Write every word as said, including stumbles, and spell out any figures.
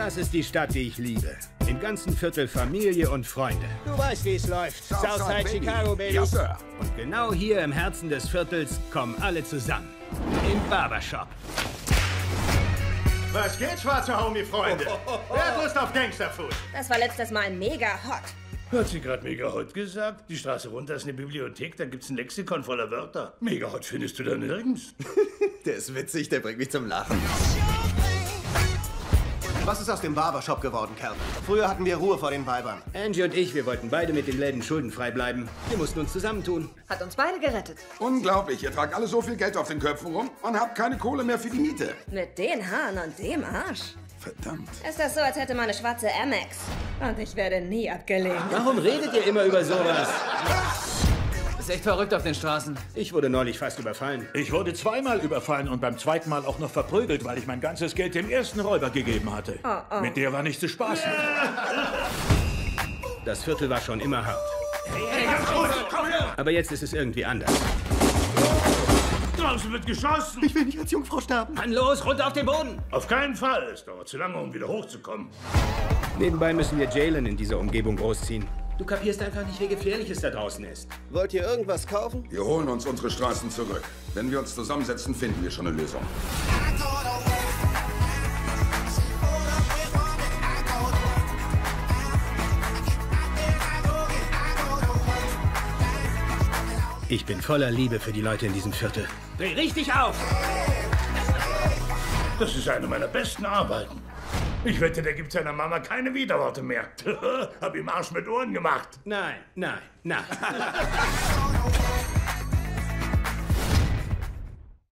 Das ist die Stadt, die ich liebe. Im ganzen Viertel Familie und Freunde. Du weißt, wie es läuft. Southside, Southside, Baby. Chicago, Baby. Ja, Sir. Und genau hier im Herzen des Viertels kommen alle zusammen. Im Barbershop. Was geht, schwarze Homie-Freunde? Wer hat Lust auf Gangsterfood? Das war letztes Mal mega hot. Hat sie gerade mega hot gesagt? Die Straße runter ist eine Bibliothek, da gibt's ein Lexikon voller Wörter. Mega hot findest du da nirgends. Der ist witzig, der bringt mich zum Lachen. Was ist aus dem Barbershop geworden, Calvin? Früher hatten wir Ruhe vor den Weibern. Angie und ich, wir wollten beide mit den Läden schuldenfrei bleiben. Wir mussten uns zusammentun. Hat uns beide gerettet. Unglaublich, ihr tragt alle so viel Geld auf den Köpfen rum und habt keine Kohle mehr für die Miete. Mit den Haaren und dem Arsch. Verdammt. Ist das so, als hätte man eine schwarze Amex? Und ich werde nie abgelehnt. Warum redet ihr immer über sowas? Ist echt verrückt auf den Straßen. Ich wurde neulich fast überfallen. Ich wurde zweimal überfallen und beim zweiten Mal auch noch verprügelt, weil ich mein ganzes Geld dem ersten Räuber gegeben hatte. Oh, oh. Mit der war nicht zu spaßen. Das Viertel war schon immer hart. Aber jetzt ist es irgendwie anders. Draußen wird geschossen. Ich will nicht als Jungfrau sterben. Mann, los, runter auf den Boden! Auf keinen Fall. Es dauert zu lange, um wieder hochzukommen. Nebenbei müssen wir Jalen in dieser Umgebung großziehen. Du kapierst einfach nicht, wie gefährlich es da draußen ist. Wollt ihr irgendwas kaufen? Wir holen uns unsere Straßen zurück. Wenn wir uns zusammensetzen, finden wir schon eine Lösung. Ich bin voller Liebe für die Leute in diesem Viertel. Dreh richtig auf! Das ist eine meiner besten Arbeiten. Ich wette, der gibt seiner Mama keine Widerworte mehr. Hab ihm Arsch mit Ohren gemacht. Nein, nein, nein.